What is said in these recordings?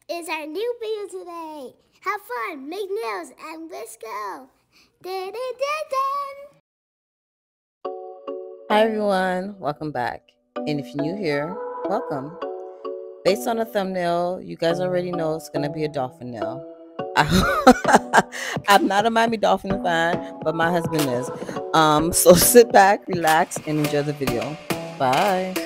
is our new video today. Have fun, make nails, and let's go. Dun, dun, dun, dun. Hi everyone, welcome back. And if you're new here, welcome. Based on the thumbnail, you guys already know it's gonna be a dolphin nail. I'm not a Miami Dolphin fan, but my husband is. So sit back, relax, and enjoy the video. Bye.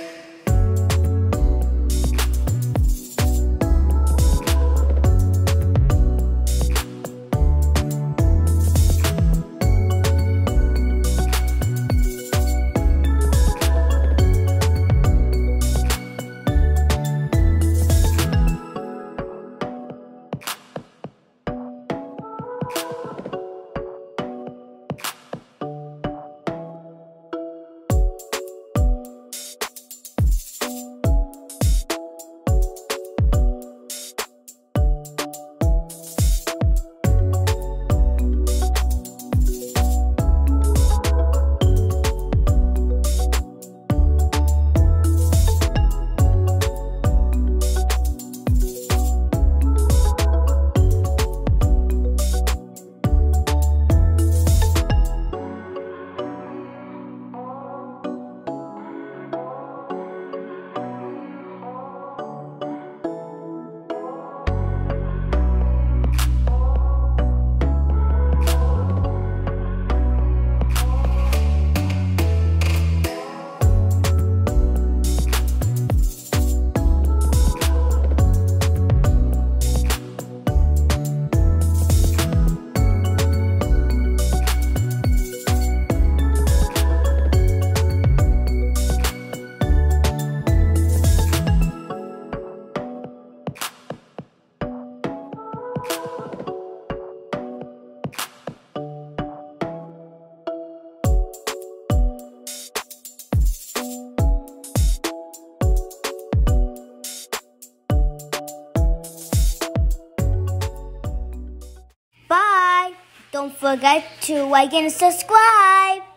Bye. Don't forget to like and subscribe.